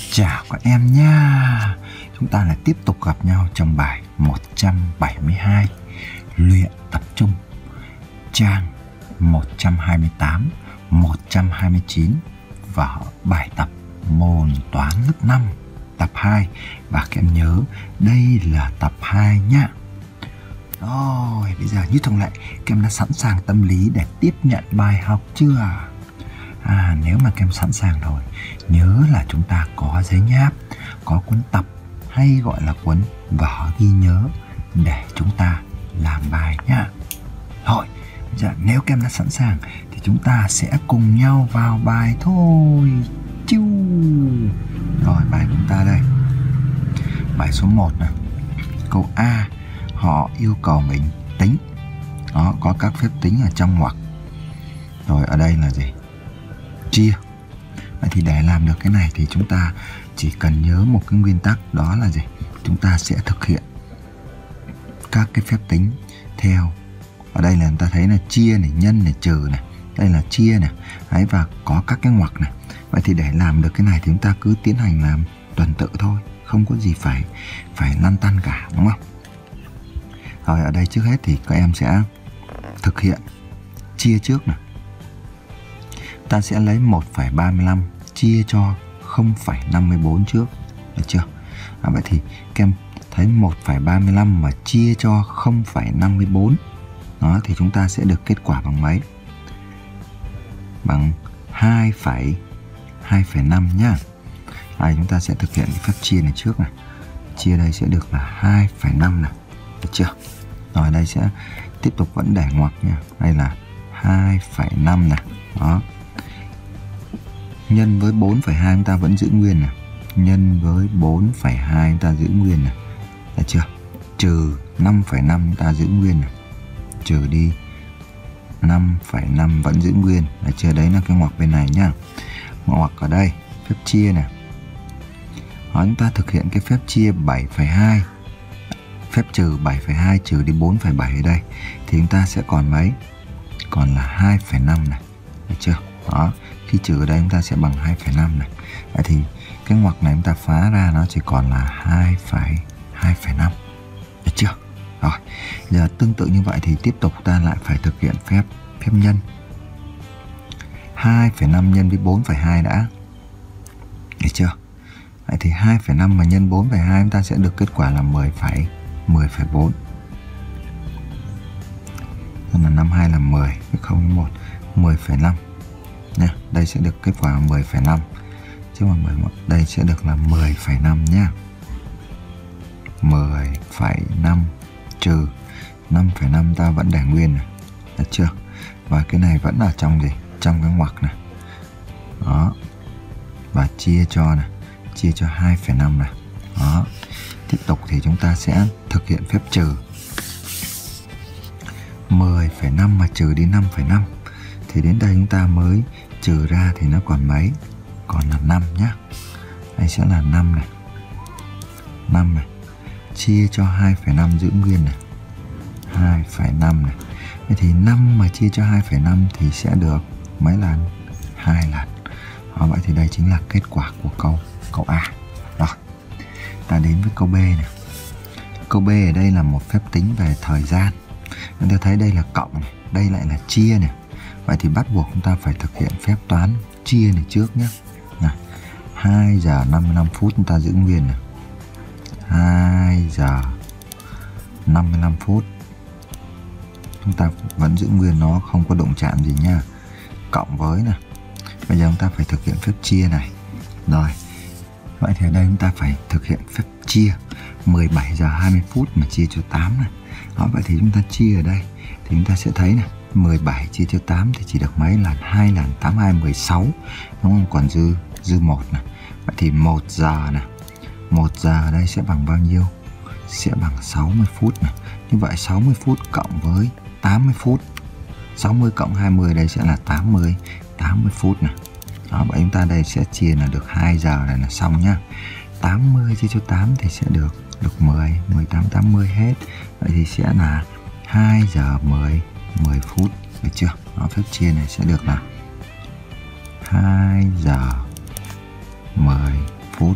Chào các em nha. Chúng ta lại tiếp tục gặp nhau trong bài 172 luyện tập trung, trang 128, 129 và bài tập môn toán lớp 5 tập 2. Và các em nhớ đây là tập 2 nhá. Rồi, bây giờ như thường lệ, các em đã sẵn sàng tâm lý để tiếp nhận bài học chưa? Nếu mà các em sẵn sàng rồi, nhớ là chúng ta có giấy nháp, có cuốn tập hay gọi là cuốn vở ghi nhớ để chúng ta làm bài nhá. Rồi, bây giờ nếu các em đã sẵn sàng thì chúng ta sẽ cùng nhau vào bài thôi. Chiu. Rồi, bài của chúng ta đây. Bài số 1 này. Câu A, họ yêu cầu mình tính. Đó, có các phép tính ở trong ngoặc. Rồi ở đây là gì? Chia. Vậy thì để làm được cái này thì chúng ta chỉ cần nhớ một cái nguyên tắc, đó là gì? Chúng ta sẽ thực hiện các cái phép tính theo. Ở đây là chúng ta thấy là chia này, nhân này, trừ này. Đây là chia này. Đấy, và có các cái ngoặc này. Vậy thì để làm được cái này thì chúng ta cứ tiến hành làm tuần tự thôi, không có gì phải lăn tăn cả, đúng không? Rồi ở đây trước hết thì các em sẽ thực hiện chia trước này. Ta sẽ lấy 1,35 chia cho 0,54 trước, được chưa? Vậy thì các em thấy 1,35 mà chia cho 0,54, đó thì chúng ta sẽ được kết quả bằng mấy? Bằng 2,5 nhá. Đây, chúng ta sẽ thực hiện cái phép chia này trước này. Chia đây sẽ được là 2,5 này, được chưa? Rồi đây sẽ tiếp tục vẫn để ngoặc nha. Đây là 2,5 này. Đó. Nhân với 4,2 chúng ta vẫn giữ nguyên này. Nhân với 4,2 chúng ta giữ nguyên này. Được chưa? Trừ 5,5 chúng ta giữ nguyên này. Trừ đi 5,5 vẫn giữ nguyên. Được chưa? Đấy là cái ngoặc bên này nhá. Ngoặc ở đây, phép chia này. Đó, chúng ta thực hiện cái phép chia 7,2. Phép trừ 7,2 trừ đi 4,7 ở đây thì chúng ta sẽ còn mấy? Còn là 2,5 này. Được chưa? Đó, khi trừ ở đây chúng ta sẽ bằng 2,5 này. Vậy thì cái ngoặc này chúng ta phá ra nó chỉ còn là 2,5. Được chưa? Rồi, giờ tương tự như vậy thì tiếp tục ta lại phải thực hiện phép nhân. 2,5 nhân với 4,2 đã. Được chưa? Vậy thì 2,5 mà nhân 4,2 chúng ta sẽ được kết quả là 10,4. Nên là 52 là 10, cái 0 đến 1, 10,5. Nha, đây sẽ được kết quả là 10,5. Chứ mà 11, đây sẽ được là 10,5 nhá. 10,5 trừ 5,5 ta vẫn để nguyên này. Được chưa? Và cái này vẫn ở trong gì? Trong cái ngoặc này. Đó. Và chia cho này, chia cho 2,5 này. Đó. Tiếp tục thì chúng ta sẽ thực hiện phép trừ. 10,5 mà trừ đi 5,5 thì đến đây chúng ta mới trừ ra thì nó còn mấy? Còn là 5 nhá. Đây sẽ là 5 này. 5 này. Chia cho 2,5 giữ nguyên này. 2,5 này. Vậy thì 5 mà chia cho 2,5 thì sẽ được mấy lần? 2 lần. Đó, vậy thì đây chính là kết quả của câu A. Rồi. Ta đến với câu B này. Câu B ở đây là một phép tính về thời gian. Chúng ta thấy đây là cộng này, đây lại là chia này. Vậy thì bắt buộc chúng ta phải thực hiện phép toán chia này trước nhé. Này, 2 giờ 55 phút chúng ta giữ nguyên này. 2 giờ 55 phút. Chúng ta vẫn giữ nguyên, nó không có động chạm gì nha. Cộng với này. Bây giờ chúng ta phải thực hiện phép chia này. Rồi. Vậy thì ở đây chúng ta phải thực hiện phép chia. 17 giờ 20 phút mà chia cho 8 này. Đó, vậy thì chúng ta chia ở đây thì chúng ta sẽ thấy này, 17 chia cho 8 thì chỉ được mấy lần? 2 lần, 8 2 16. Đúng không? Còn dư 1 này. Vậy thì 1 giờ này. 1 giờ ở đây sẽ bằng bao nhiêu? Sẽ bằng 60 phút này. Như vậy 60 phút cộng với 80 phút. 60 cộng 20 đây sẽ là 80 phút này. Đó, vậy chúng ta đây sẽ chia là được 2 giờ này là xong nhá. 80 chia cho 8 thì sẽ được 10, 18, 80 hết. Vậy thì sẽ là 2 giờ 10 phút. Được chưa? Đó, phép chia này sẽ được là 2 giờ 10 phút.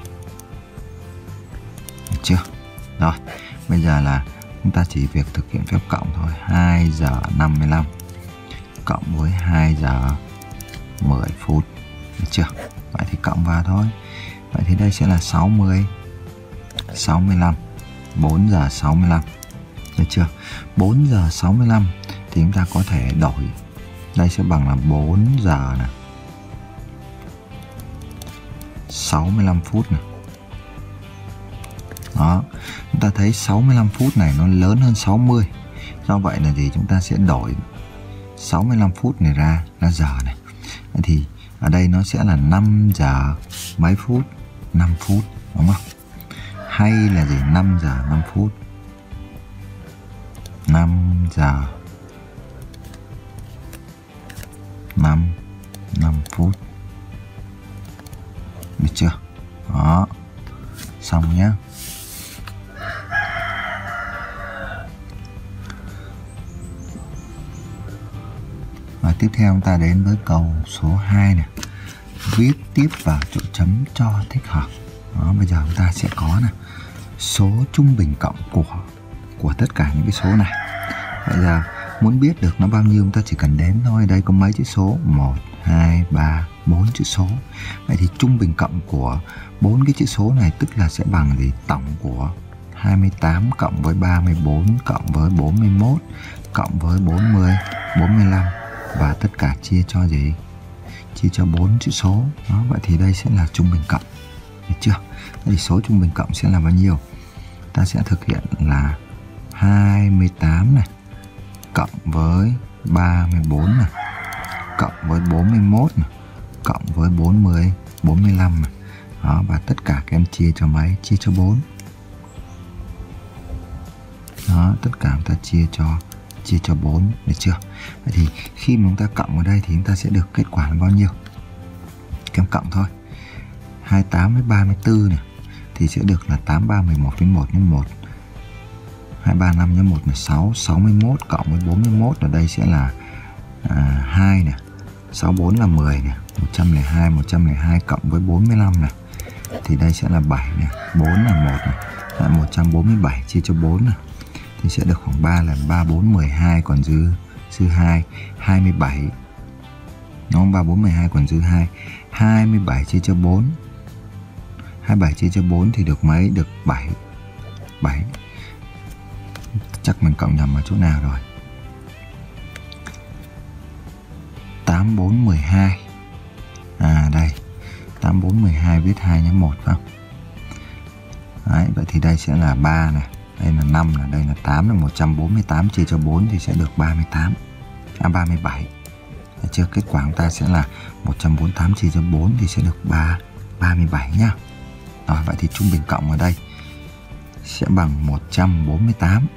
Được chưa? Rồi, bây giờ là chúng ta chỉ việc thực hiện phép cộng thôi. 2 giờ 55 cộng với 2 giờ 10 phút. Được chưa? Vậy thì cộng vào thôi. Vậy thì đây sẽ là 60, 65, 4 giờ 65. Được chưa? 4 giờ 65 thì chúng ta có thể đổi. Đây sẽ bằng là 4 giờ này, 65 phút này. Đó, chúng ta thấy 65 phút này nó lớn hơn 60. Do vậy là gì? Chúng ta sẽ đổi 65 phút này ra giờ này. Thì ở đây nó sẽ là 5 giờ mấy phút? 5 phút, đúng không? Hay là gì? 5 giờ 5 phút. 5 giờ 5 phút. Được chưa? Đó. Xong nhé. Và tiếp theo chúng ta đến với câu số 2 này. Viết tiếp vào chỗ chấm cho thích hợp. Đó, bây giờ chúng ta sẽ có này, số trung bình cộng của tất cả những cái số này. Bây giờ muốn biết được nó bao nhiêu chúng ta chỉ cần đếm thôi. Đây có mấy chữ số? 1, 2, 3, 4 chữ số. Vậy thì trung bình cộng của 4 cái chữ số này tức là sẽ bằng gì? Tổng của 28 cộng với 34 cộng với 41 cộng với 40, 45 và tất cả chia cho gì? Chia cho 4 chữ số. Đó, vậy thì đây sẽ là trung bình cộng. Được chưa? Vậy thì số trung bình cộng sẽ là bao nhiêu? Ta sẽ thực hiện là 28 này cộng với 34 này cộng với 41 này cộng với 40, 45 này. Đó, và tất cả các em chia cho mấy? Chia cho 4. Đó, tất cả chúng ta chia cho 4, được chưa? Vậy thì khi mà chúng ta cộng ở đây thì chúng ta sẽ được kết quả là bao nhiêu? Các em cộng thôi. 28 với 34 này thì sẽ được là 83, 11 với 1 với 1. 235 nhân 1 là 6, 61 cộng với 41 ở đây sẽ là 2 này. 64 là 10 này, 102 cộng với 45 này. Thì đây sẽ là 7 này, 4 là 1 này, là 147 chia cho 4 này. Thì sẽ được khoảng 3 lần 3, 4, 12 còn dư 2, 27. Đúng không? 3, 4, 12 còn dư 2. 27 chia cho 4. 27 chia cho 4 thì được mấy? Được 7. 7. Chắc mình cộng nhầm ở chỗ nào rồi. 8, 4, 12. Đây. 8, 4, 12 viết 2 nhé 1 phải không? Đấy, vậy thì đây sẽ là 3 này. Đây là 5 này, đây là 8 là 148 chia cho 4 thì sẽ được 37. Được chưa? Kết quả chúng ta sẽ là 148 chia cho 4 thì sẽ được 37 nhá. Rồi, vậy thì trung bình cộng ở đây sẽ bằng 148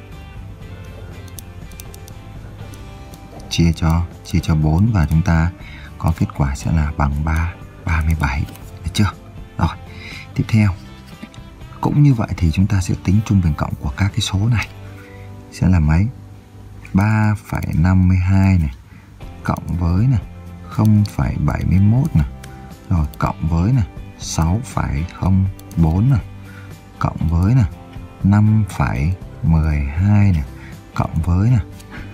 chia cho 4 và chúng ta có kết quả sẽ là bằng 37. Được chưa? Rồi, tiếp theo cũng như vậy thì chúng ta sẽ tính trung bình cộng của các cái số này sẽ là mấy? 3,52 này cộng với này 0,71 này, rồi cộng với này 6,04 này cộng với này 5,12 này cộng với này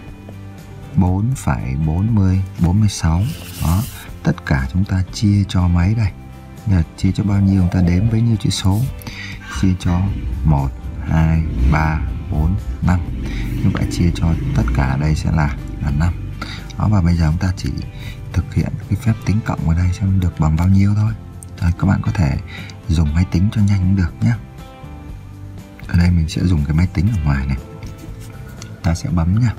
4,46. Đó, tất cả chúng ta chia cho mấy đây? Giờ chia cho bao nhiêu? Chúng ta đếm với nhiêu chữ số? Chia cho 1, 2, 3, 4, 5. Như vậy chia cho tất cả đây sẽ là 5. Đó, và bây giờ chúng ta chỉ thực hiện cái phép tính cộng ở đây xem được bằng bao nhiêu thôi. Rồi, các bạn có thể dùng máy tính cho nhanh cũng được nhé. Ở đây mình sẽ dùng cái máy tính ở ngoài này. Ta sẽ bấm nha.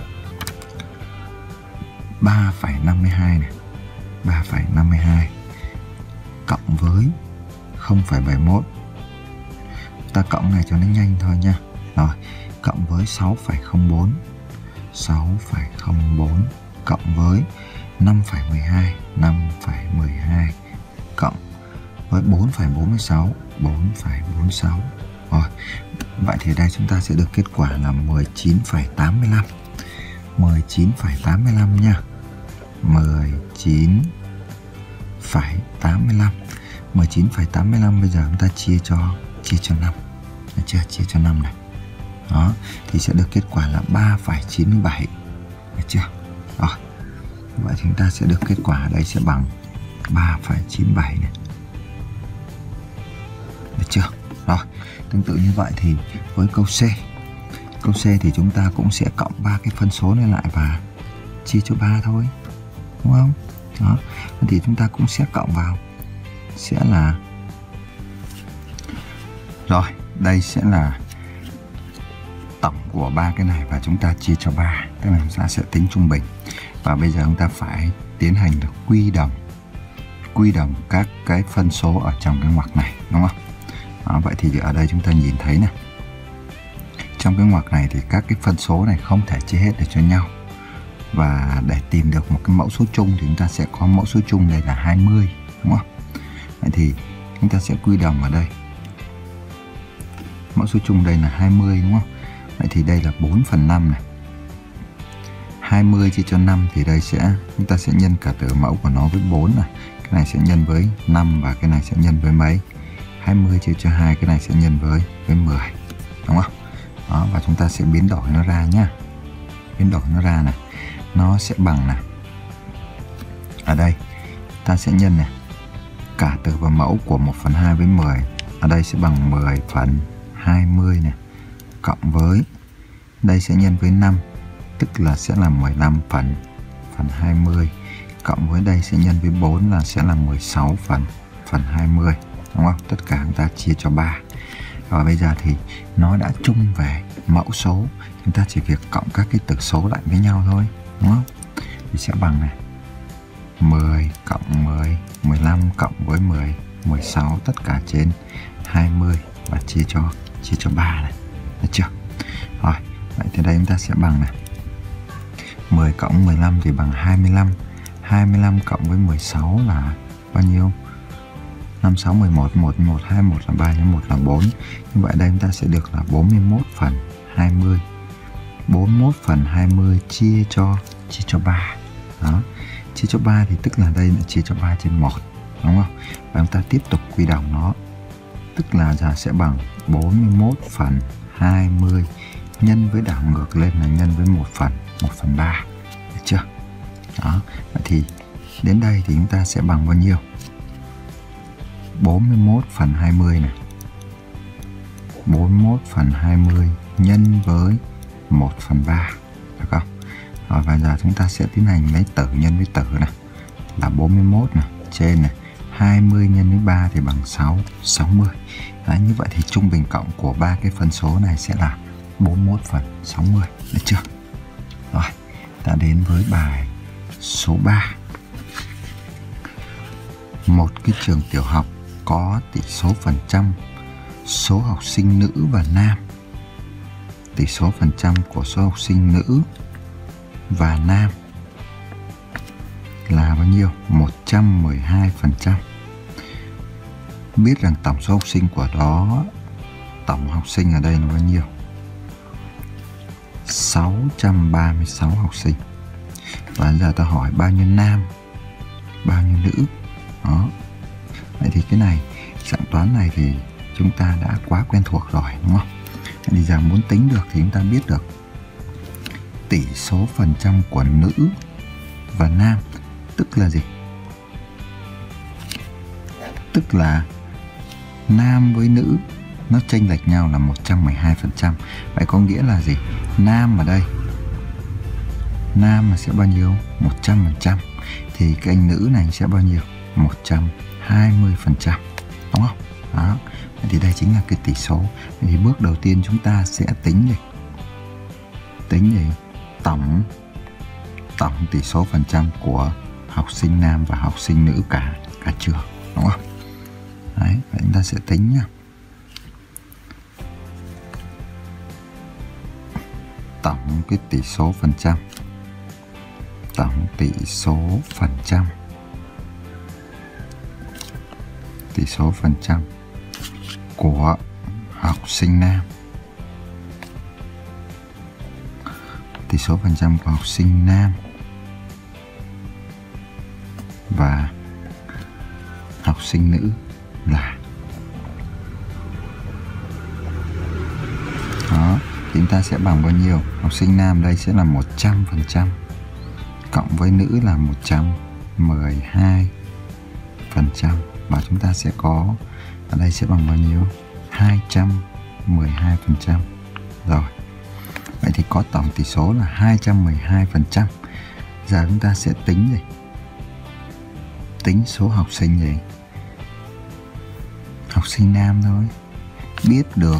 3,52 này, 3,52 cộng với 0,71. Ta cộng này cho nó nhanh thôi nha. Rồi, cộng với 6,04 cộng với 5,12 cộng với 4,46 Rồi, vậy thì đây chúng ta sẽ được kết quả là 19,85 19,85 nha. 19,85. 19,85 bây giờ chúng ta chia cho 5. Được chưa? Chia cho 5 này. Đó, thì sẽ được kết quả là 3,97. Được chưa? Rồi. Vậy chúng ta sẽ được kết quả ở đây sẽ bằng 3,97 này. Được chưa? Rồi, tương tự như vậy thì với câu C. Câu C thì chúng ta cũng sẽ cộng 3 cái phân số này lại và chia cho 3 thôi. Đúng không? Đó. Thì chúng ta cũng sẽ cộng vào. Sẽ là rồi, đây sẽ là tổng của 3 cái này và chúng ta chia cho 3. Tức là chúng ta sẽ tính trung bình. Và bây giờ chúng ta phải tiến hành được quy đồng các cái phân số ở trong cái ngoặc này, đúng không? Đó, vậy thì ở đây chúng ta nhìn thấy này, trong cái ngoặc này thì các cái phân số này không thể chia hết được cho nhau. Và để tìm được một cái mẫu số chung thì chúng ta sẽ có mẫu số chung đây là 20, đúng không? Vậy thì chúng ta sẽ quy đồng ở đây. Mẫu số chung đây là 20, đúng không? Vậy thì đây là 4/5 này. 20 chia cho 5 thì đây chúng ta sẽ nhân cả tử mẫu của nó với 4 này. Cái này sẽ nhân với 5 và cái này sẽ nhân với mấy? 20 chia cho 2, cái này sẽ nhân với 10. Đúng không? Đó, và chúng ta sẽ biến đổi nó ra nhá. Biến đổi nó ra này. Nó sẽ bằng này. Ở đây ta sẽ nhân này. Cả tử và mẫu của 1/2 với 10. Ở đây sẽ bằng 10/20 này. Cộng với, đây sẽ nhân với 5. Tức là sẽ là 15/20. Cộng với đây sẽ nhân với 4 là sẽ là 16/20. Đúng không? Tất cả chúng ta chia cho 3. Và bây giờ thì nó đã chung về mẫu số. Chúng ta chỉ việc cộng các cái tử số lại với nhau thôi. Đúng không? Thì sẽ bằng này. 10 cộng 10, 15 cộng với 10, 16 tất cả trên 20 và chia cho 3 này. Được chưa? Rồi, vậy thì đây chúng ta sẽ bằng này. 10 cộng 15 thì bằng 25. 25 cộng với 16 là bao nhiêu? 5, 6, 11, 1, 1, 2, 1 là 3, 1 là 4. Như vậy đây chúng ta sẽ được là 41/20. 41/20 chia cho 3. Đó. Chia cho 3 thì tức là đây là chia cho 3 trên 1. Đúng không? Và chúng ta tiếp tục quy đồng nó. Tức là giờ sẽ bằng 41/20 nhân với đảo ngược lên là nhân với 1/3. Được chưa? Đó. Vậy thì đến đây thì chúng ta sẽ bằng bao nhiêu? 41/20 này. 41/20 nhân với 1/3. Được không? Rồi bây giờ chúng ta sẽ tiến hành lấy tử nhân với tử này. Là 41 này. Trên này. 20 nhân với 3 thì bằng 60. Đấy, như vậy thì trung bình cộng của 3 cái phân số này sẽ là 41/60. Được chưa? Rồi, ta đến với bài số 3. Một cái trường tiểu học có tỷ số phần trăm số học sinh nữ và nam. Tỷ số phần trăm của số học sinh nữ và nam là bao nhiêu? 112%. Biết rằng tổng số học sinh của đó, tổng học sinh ở đây là bao nhiêu? 636 học sinh. Và giờ ta hỏi bao nhiêu nam, bao nhiêu nữ. Đó. Vậy thì cái này, dạng toán này thì chúng ta đã quá quen thuộc rồi, đúng không? Thì giờ muốn tính được thì chúng ta biết được tỷ số phần trăm của nữ và nam. Tức là gì? Tức là nam với nữ nó chênh lệch nhau là 112%. Vậy có nghĩa là gì? Nam ở đây, nam sẽ bao nhiêu? 100%. Thì cái anh nữ này sẽ bao nhiêu? 120%. Đúng không? Đó. Thì đây chính là cái tỷ số. Thì bước đầu tiên chúng ta sẽ tính gì? Tính gì? Tổng tỷ số phần trăm của học sinh nam và học sinh nữ cả trường. Đúng không? Đấy, vậy chúng ta sẽ tính nhá. Tổng cái tỷ số phần trăm. Tổng tỷ số phần trăm. Tỷ số phần trăm của học sinh nam. Tỷ số phần trăm của học sinh nam và học sinh nữ. là đó, thì chúng ta sẽ bằng bao nhiêu? Học sinh nam đây sẽ là 100% cộng với nữ là 112%, và chúng ta sẽ có ở đây sẽ bằng bao nhiêu? 212%. Rồi, vậy thì có tổng tỷ số là 212%. Giờ chúng ta sẽ tính gì? Tính số học sinh gì? Học sinh nam thôi. Biết được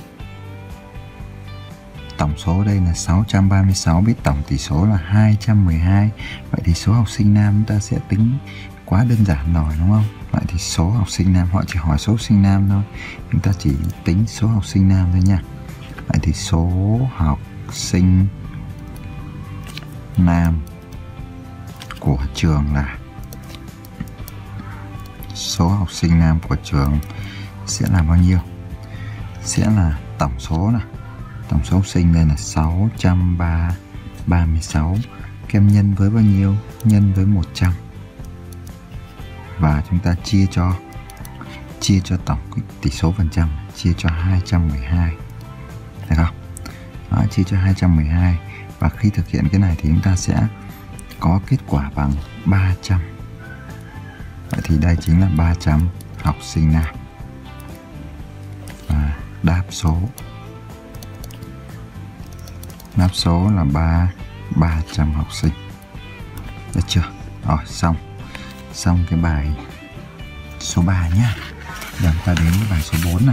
tổng số đây là 636, biết tổng tỷ số là 212. Vậy thì số học sinh nam chúng ta sẽ tính quá đơn giản rồi, đúng không? Vậy thì số học sinh nam, họ chỉ hỏi số học sinh nam thôi, chúng ta chỉ tính số học sinh nam thôi nha. Vậy thì số học sinh nam của trường là, số học sinh nam của trường sẽ là bao nhiêu? Sẽ là tổng số này, tổng số học sinh đây là 636, kem nhân với bao nhiêu? Nhân với 100, và chúng ta chia cho tổng tỷ số phần trăm, chia cho 212, được không? Đó, chia cho 212, và khi thực hiện cái này thì chúng ta sẽ có kết quả bằng 300. Vậy thì đây chính là 300 học sinh nam, và đáp số là 300 học sinh. Được chưa? Rồi, xong cái bài số 3 nhá. Giờ chúng ta đến với bài số 4 nào.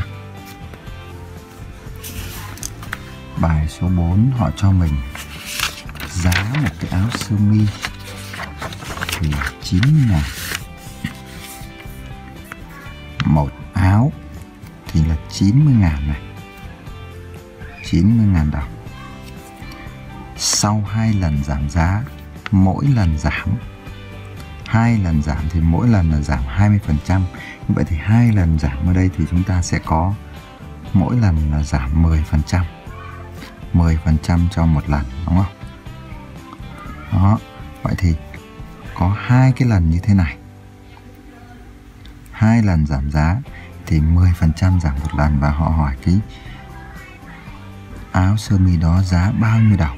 Bài số 4 họ cho mình giá một cái áo sơ mi thì 90.000. Một áo thì là 90.000 này, 90.000 đồng. Sau 2 lần giảm giá, mỗi lần giảm 2 lần giảm thì mỗi lần là giảm 20%. Như vậy thì 2 lần giảm ở đây thì chúng ta sẽ có mỗi lần là giảm 10%. 10% cho một lần, đúng không? Đó, vậy thì có 2 cái lần như thế này. 2 lần giảm giá thì 10% giảm một lần, và họ hỏi cái áo sơ mi đó giá bao nhiêu đồng,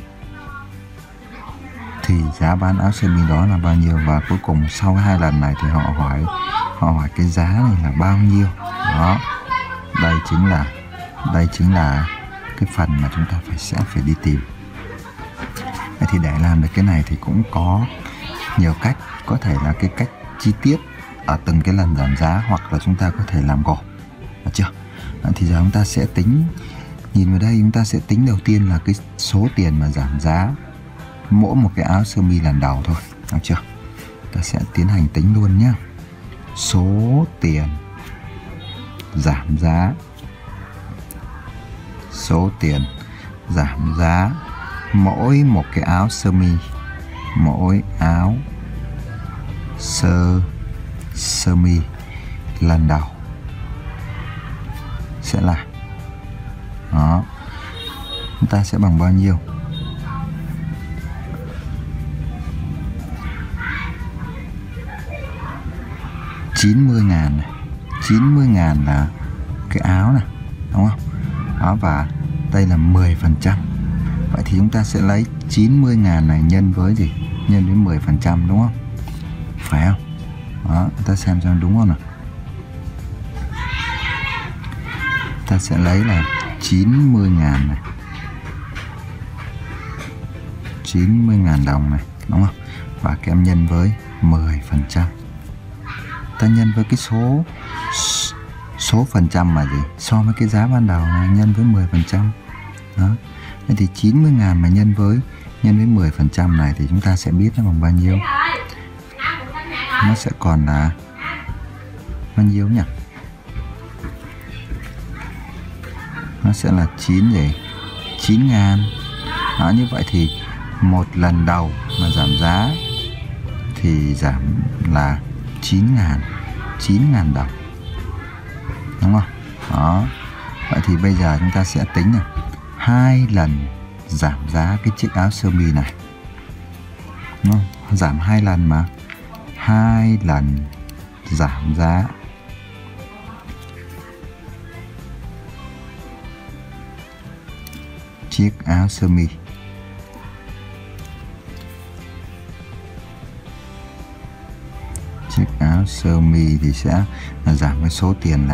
thì giá bán áo sơ mi đó là bao nhiêu, và cuối cùng sau 2 lần này thì họ hỏi cái giá này là bao nhiêu. Đó, đây chính là cái phần mà chúng ta sẽ phải đi tìm. Vậy thì để làm được cái này thì cũng có nhiều cách, có thể là cái cách chi tiết ở từng cái lần giảm giá, hoặc là chúng ta có thể làm gộp, được chưa? Thì giờ chúng ta sẽ tính, nhìn vào đây chúng ta sẽ tính đầu tiên là cái số tiền mà giảm giá mỗi một cái áo sơ mi lần đầu thôi, được chưa? Ta sẽ tiến hành tính luôn nhé. Số tiền giảm giá, số tiền giảm giá mỗi một cái áo sơ mi, mỗi áo sơ mi lần đầu sẽ là, đó, chúng ta sẽ bằng bao nhiêu? $90.000 này. 90.000 là cái áo này, đúng không? Đó, và đây là 10%. Vậy thì chúng ta sẽ lấy 90.000 này nhân với gì? Nhân với 10%, đúng không? Phải không? Đó, ta xem đúng không nào. Ta sẽ lấy là 90.000 này, 90.000 đồng này, đúng không? Và các em nhân với 10%. Ta nhân với cái số phần trăm mà gì? So với cái giá ban đầu này, nhân với 10%. Đó. Vậy thì 90.000 mà nhân với 10% này thì chúng ta sẽ biết nó bằng bao nhiêu. Nó sẽ còn là bao nhiêu nhỉ? Nó sẽ là 9.000. Đó, như vậy thì một lần đầu mà giảm giá thì giảm là 9.000 đồng, đúng không? Đó. Vậy thì bây giờ chúng ta sẽ tính là 2 lần giảm giá cái chiếc áo sơ mi này, đúng không? Giảm 2 lần mà. 2 lần giảm giá chiếc áo sơ mi. Chiếc áo sơ mi thì sẽ giảm cái số tiền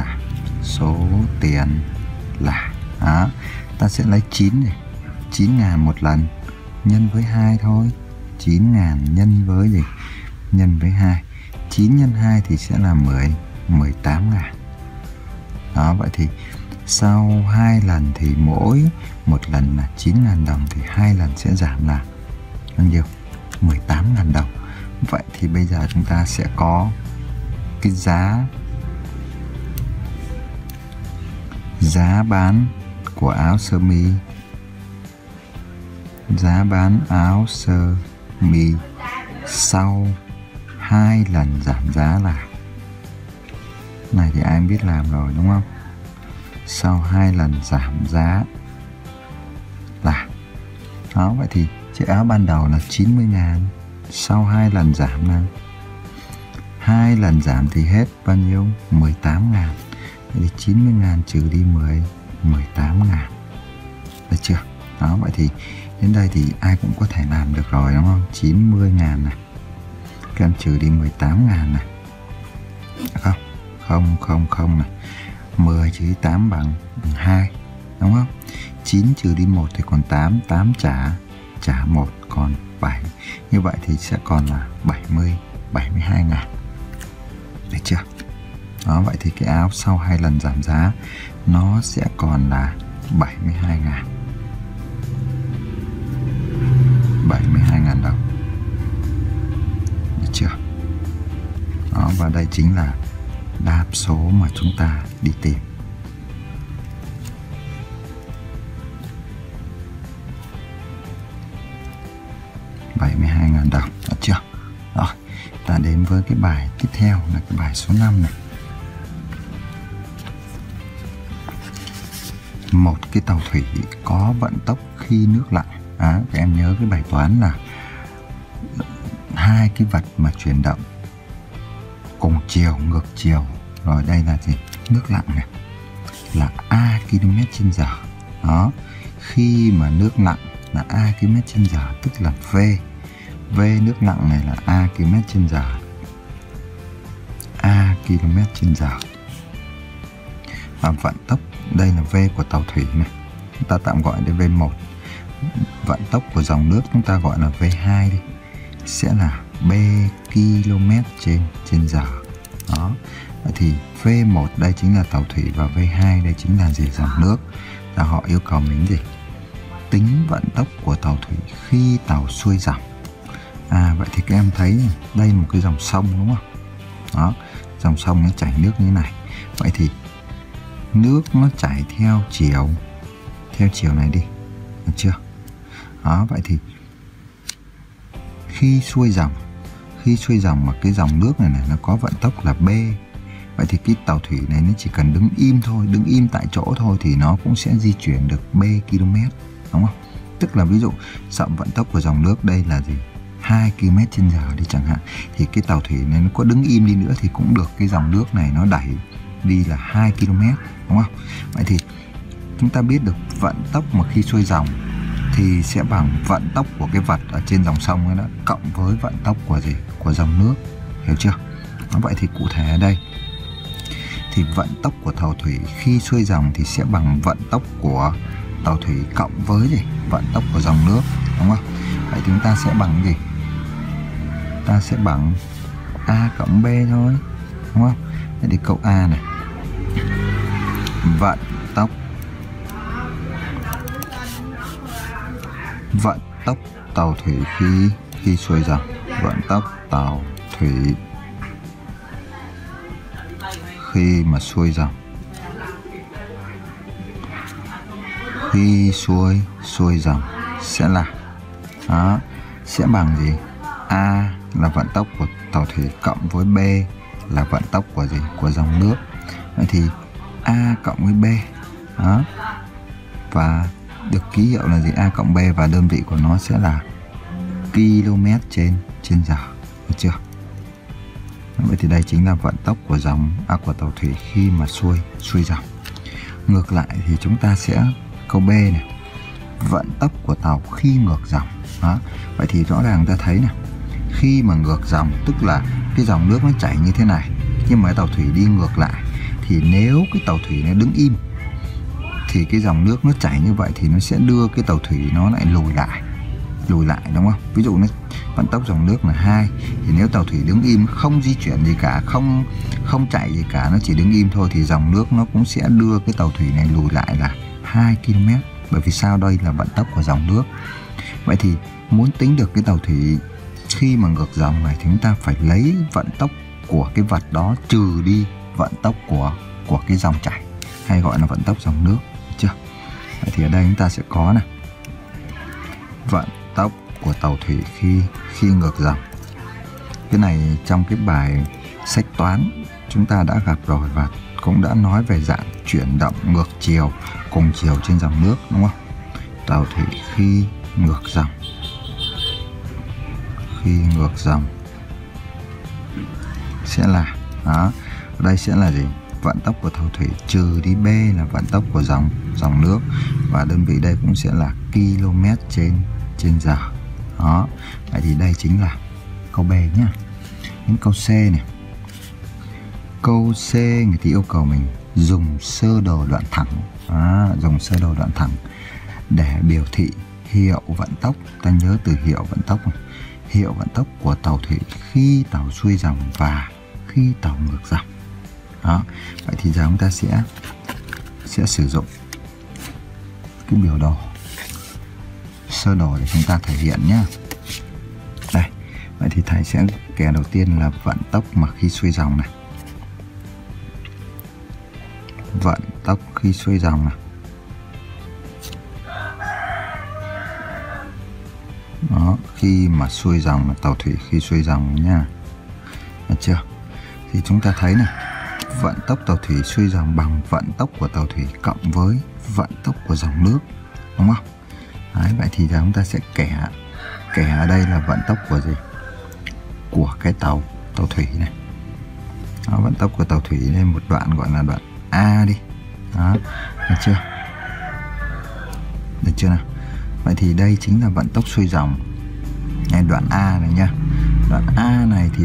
là đó. Ta sẽ lấy 9 này, 9.000 một lần nhân với 2 thôi. 9.000 nhân với gì? Nhân với 2. 9 nhân 2 thì sẽ là 18.000. Đó, vậy thì sau 2 lần thì mỗi một lần là 9.000 đồng thì 2 lần sẽ giảm là bao nhiêu? 18.000 đồng. Vậy thì bây giờ chúng ta sẽ có cái giá bán của áo sơ mi. Giá bán áo sơ mi sau 2 lần giảm giá là, này thì ai biết làm rồi đúng không? Sau 2 lần giảm giá là đó, vậy thì chiếc áo ban đầu là 90.000, sau 2 lần giảm là 2 lần giảm thì hết bao nhiêu? 18.000. Vậy thì 90.000 trừ đi 18.000. Được chưa? Đó, vậy thì đến đây thì ai cũng có thể làm được rồi đúng không? 90.000 này, các em trừ đi 18.000 này. Không này. 10 trừ đi 8 bằng 2, đúng không? 9 trừ đi 1 thì còn 8, 8 trả 1 còn 7. Như vậy thì sẽ còn là 72.000. Được chưa? Đó, vậy thì cái áo sau 2 lần giảm giá nó sẽ còn là 72.000. 72.000 đồng. Được chưa? Đó, và đây chính là đáp số mà chúng ta đi tìm. $72.000 đồng. Được chưa? Rồi, ta đến với cái bài tiếp theo là cái bài số 5 này. Một cái tàu thủy có vận tốc khi nước lặng. Các em nhớ cái bài toán là hai cái vật mà chuyển động cùng chiều, ngược chiều. Rồi đây là gì? Nước lặng này là A km/h. Đó, khi mà nước lặng là A km/h, tức là V nước lặng này là A km/h. A km/h. Và vận tốc đây là V của tàu thủy này, chúng ta tạm gọi là V1. Vận tốc của dòng nước chúng ta gọi là V2 đi, sẽ là B km/h. Đó, vậy thì V1 đây chính là tàu thủy và V2 đây chính là gì? Dòng nước. Và họ yêu cầu mình gì? Tính vận tốc của tàu thủy khi tàu xuôi dòng. Vậy thì các em thấy đây là một cái dòng sông đúng không? Đó, dòng sông nó chảy nước như thế này. Vậy thì nước nó chảy theo chiều này đi, được chưa? Đó, vậy thì khi xuôi dòng mà cái dòng nước này nó có vận tốc là B. Vậy thì cái tàu thủy này nó chỉ cần đứng im thôi, đứng im tại chỗ thôi thì nó cũng sẽ di chuyển được B km, đúng không? Tức là ví dụ dòng vận tốc của dòng nước đây là gì? 2 km/h đi chẳng hạn, thì cái tàu thủy này nó có đứng im đi nữa thì cũng được cái dòng nước này nó đẩy đi là 2 km, đúng không? Vậy thì chúng ta biết được vận tốc mà khi xuôi dòng thì sẽ bằng vận tốc của cái vật ở trên dòng sông đó cộng với vận tốc của gì? Của dòng nước, hiểu chưa? Vậy thì cụ thể ở đây thì vận tốc của tàu thủy khi xuôi dòng thì sẽ bằng vận tốc của tàu thủy cộng với gì? Vận tốc của dòng nước, đúng không? Vậy thì chúng ta sẽ bằng gì? Ta sẽ bằng A cộng B thôi, đúng không? Vậy thì câu A này, vận tốc tàu thủy khi xuôi dòng. Vận tốc tàu thủy khi mà xuôi dòng, khi xuôi dòng sẽ là đó, sẽ bằng gì? A là vận tốc của tàu thủy cộng với B là vận tốc của gì? Của dòng nước. Vậy thì A cộng với B đó, và được ký hiệu là gì? A cộng B và đơn vị của nó sẽ là km/h, được chưa? Vậy thì đây chính là vận tốc của của tàu thủy khi mà xuôi dòng. Ngược lại thì chúng ta sẽ câu B này, vận tốc của tàu khi ngược dòng. Đó. Vậy thì rõ ràng ta thấy này, khi mà ngược dòng tức là cái dòng nước nó chảy như thế này, nhưng mà tàu thủy đi ngược lại, thì nếu cái tàu thủy nó đứng im thì cái dòng nước nó chảy như vậy thì nó sẽ đưa cái tàu thủy nó lại lùi lại, đúng không? Ví dụ nó vận tốc dòng nước là 2, thì nếu tàu thủy đứng im không di chuyển gì cả, không chạy gì cả, nó chỉ đứng im thôi, thì dòng nước nó cũng sẽ đưa cái tàu thủy này lùi lại là 2 km. Bởi vì sao? Đây là vận tốc của dòng nước. Vậy thì muốn tính được cái tàu thủy khi mà ngược dòng này thì chúng ta phải lấy vận tốc của cái vật đó trừ đi vận tốc của cái dòng chảy, hay gọi là vận tốc dòng nước, được chưa? Vậy thì ở đây chúng ta sẽ có này, vận tốc của tàu thủy khi ngược dòng. Cái này trong cái bài sách toán chúng ta đã gặp rồi và cũng đã nói về dạng chuyển động ngược chiều cùng chiều trên dòng nước, đúng không? Tàu thủy khi ngược dòng sẽ là đó, ở đây sẽ là gì? Vận tốc của tàu thủy trừ đi B là vận tốc của dòng nước, và đơn vị đây cũng sẽ là km trên giờ. Đó. Vậy thì đây chính là câu B nhá. Đến câu C này. Câu C người ta yêu cầu mình dùng sơ đồ đoạn thẳng. Dùng sơ đồ đoạn thẳng để biểu thị hiệu vận tốc. Ta nhớ từ hiệu vận tốc này. Hiệu vận tốc của tàu thủy khi tàu xuôi dòng và khi tàu ngược dòng. Đó. Vậy thì giờ chúng ta sẽ sử dụng cái biểu đồ sơ đồ để chúng ta thể hiện nhé. Đây. Vậy thì thầy sẽ kẻ đầu tiên là vận tốc mà khi xuôi dòng này. Vận tốc khi xuôi dòng này. Đó, khi mà xuôi dòng là tàu thủy khi xuôi dòng nha. Được chưa? Thì chúng ta thấy này, vận tốc tàu thủy xuôi dòng bằng vận tốc của tàu thủy cộng với vận tốc của dòng nước, đúng không? Đấy, vậy thì giờ chúng ta sẽ kẻ ở đây là vận tốc của gì? Của cái tàu thủy này. Đó, vận tốc của tàu thủy lên một đoạn gọi là đoạn A đi. Đó, được chưa? Được chưa nào? Vậy thì đây chính là vận tốc xuôi dòng. Đây, đoạn A này nha. Đoạn A này thì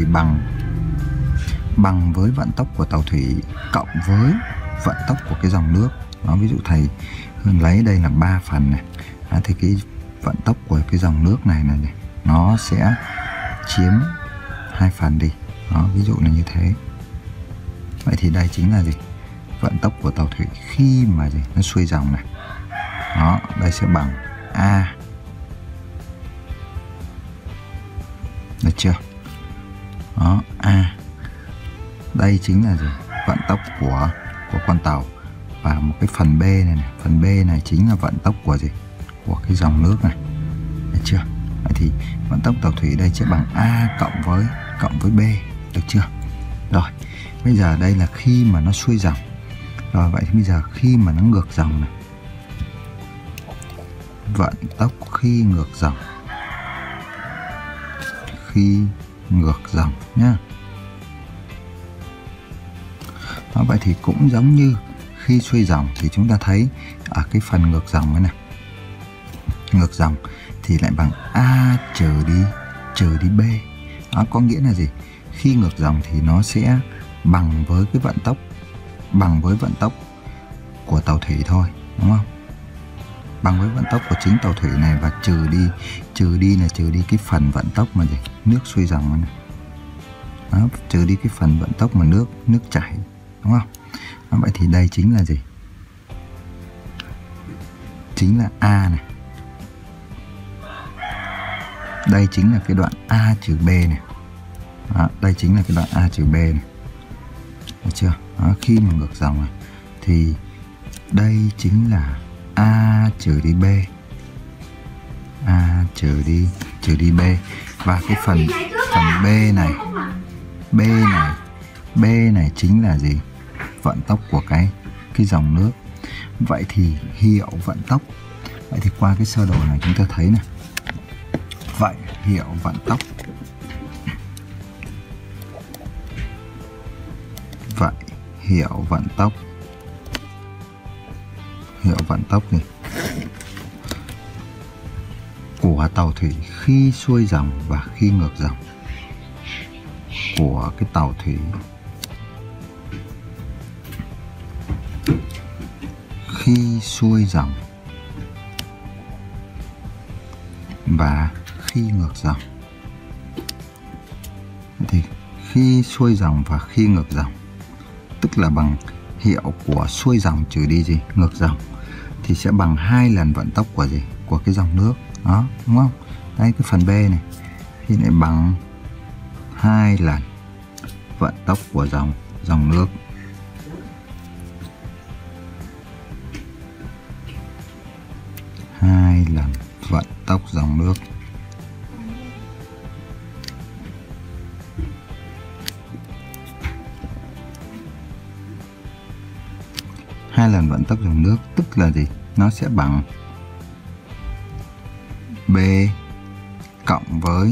bằng với vận tốc của tàu thủy cộng với vận tốc của cái dòng nước. Đó, ví dụ thầy Hương lấy đây là 3 phần này. Đó, thì cái vận tốc của cái dòng nước này nó sẽ chiếm 2 phần đi. Đó, ví dụ là như thế. Vậy thì đây chính là gì? Vận tốc của tàu thủy khi mà gì? Nó xuôi dòng này. Đó, đây sẽ bằng A. Được chưa? Đó, A. Đây chính là gì? Vận tốc của con tàu. Và một cái phần B này, phần B này chính là vận tốc của gì? Của cái dòng nước này. Được chưa? Vậy thì vận tốc tàu thủy đây sẽ bằng A cộng với B. Được chưa? Rồi, bây giờ đây là khi mà nó xuôi dòng. Rồi, vậy thì bây giờ khi mà nó ngược dòng này. Vận tốc khi ngược dòng. Khi ngược dòng nhá. Đó, vậy thì cũng giống như khi xuôi dòng thì chúng ta thấy ở cái phần ngược dòng này, ngược dòng thì lại bằng A trừ đi B. Đó, có nghĩa là gì? Khi ngược dòng thì nó sẽ bằng với cái vận tốc của tàu thủy thôi, đúng không? Bằng với vận tốc của chính tàu thủy này và trừ đi cái phần vận tốc mà gì? Nước xuôi dòng này. Đó, trừ đi cái phần vận tốc mà nước chảy, đúng không? Đó, vậy thì đây chính là gì? Chính là A này. Đây chính là cái đoạn A trừ B này. Đó, đây chính là cái đoạn A trừ B này. Được chưa? Đó, khi mà ngược dòng này thì đây chính là A trừ đi B. A trừ đi B. Và cái phần B này chính là gì? Vận tốc của cái dòng nước. Vậy thì hiệu vận tốc. Vậy thì qua cái sơ đồ này chúng ta thấy này. Vậy hiệu vận tốc. Vậy hiệu vận tốc. Hiệu vận tốc gì? của tàu thủy khi xuôi dòng và khi ngược dòng. Của cái tàu thủy khi xuôi dòng và khi ngược dòng. Thì khi xuôi dòng và khi ngược dòng tức là bằng hiệu của xuôi dòng trừ đi gì? Ngược dòng, thì sẽ bằng 2 lần vận tốc của gì? Của cái dòng nước. Đó, đúng không? Đây cái phần B này thì lại bằng 2 lần vận tốc của dòng nước. Hai lần vận tốc dòng nước. Hai lần vận tốc dòng nước tức là gì? Nó sẽ bằng B cộng với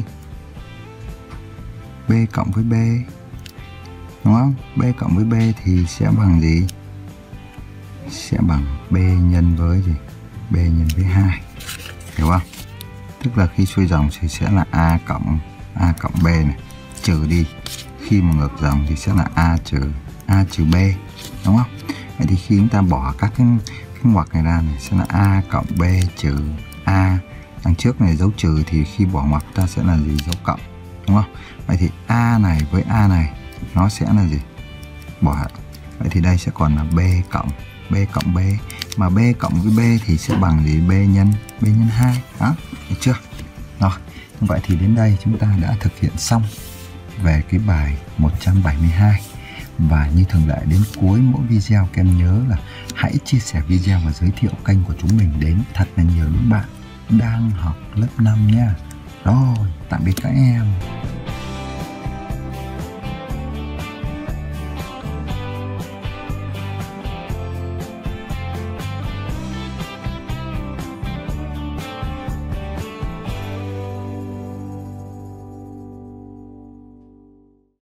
B, đúng không? B cộng với B thì sẽ bằng gì? Sẽ bằng B nhân với gì? B nhân với 2. Hiểu không? Tức là khi xuôi dòng thì sẽ là A cộng B này, trừ đi. Khi mà ngược dòng thì sẽ là A trừ B, đúng không? Vậy thì khi chúng ta bỏ các cái ngoặc này ra này sẽ là A cộng B trừ A. Đằng trước này dấu trừ thì khi bỏ ngoặc ta sẽ là gì? Dấu cộng, đúng không? Vậy thì A này với A này nó sẽ là gì? Bỏ. Vậy thì đây sẽ còn là B cộng B. Mà B cộng với B thì sẽ bằng gì? B nhân 2. Đó, được chưa? Rồi, như vậy thì đến đây chúng ta đã thực hiện xong về cái bài 172. Và như thường lệ đến cuối mỗi video các em nhớ là hãy chia sẻ video và giới thiệu kênh của chúng mình đến thật là nhiều những bạn đang học lớp 5 nha. Rồi, tạm biệt các em.